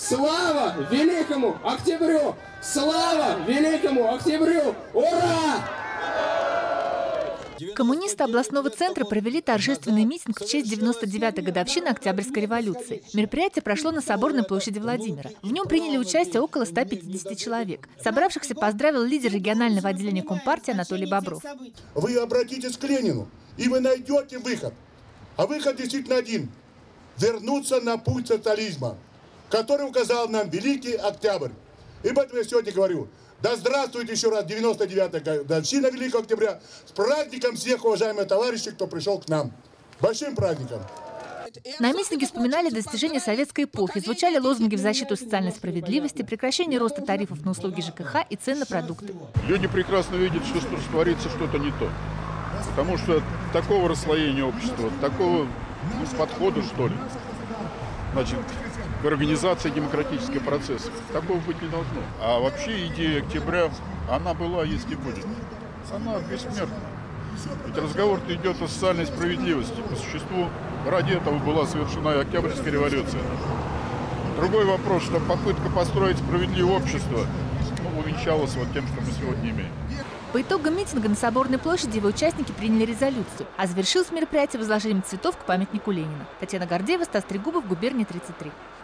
Слава Великому Октябрю! Слава Великому Октябрю! Ура! Коммунисты областного центра провели торжественный митинг в честь 99-й годовщины Октябрьской революции. Мероприятие прошло на Соборной площади Владимира. В нем приняли участие около 150 человек. Собравшихся поздравил лидер регионального отделения Компартии Анатолий Бобров. Вы обратитесь к Ленину, и вы найдете выход. А выход действительно один – вернуться на путь социализма, который указал нам Великий Октябрь. И поэтому я сегодня говорю: да здравствует еще раз 99-я годовщина Великого Октября. С праздником всех, уважаемые товарищи, кто пришел к нам. Большим праздником! На митинге вспоминали достижения советской эпохи, звучали лозунги в защиту социальной справедливости, прекращение роста тарифов на услуги ЖКХ и цен на продукты. Люди прекрасно видят, что творится что-то не то. Потому что такого расслоения общества, такого подхода, что ли, значит, к организации демократического процесса, такого быть не должно. А вообще идея октября, она была, есть и будет. Она бессмертна. Ведь разговор-то идет о социальной справедливости. По существу, ради этого была совершена и Октябрьская революция. Другой вопрос, что попытка построить справедливое общество увенчалась вот тем, что мы сегодня имеем. По итогам митинга на Соборной площади его участники приняли резолюцию, а завершилось мероприятие возложением цветов к памятнику Ленина. Татьяна Гордеева, Стас Трегубов, Губерния 33.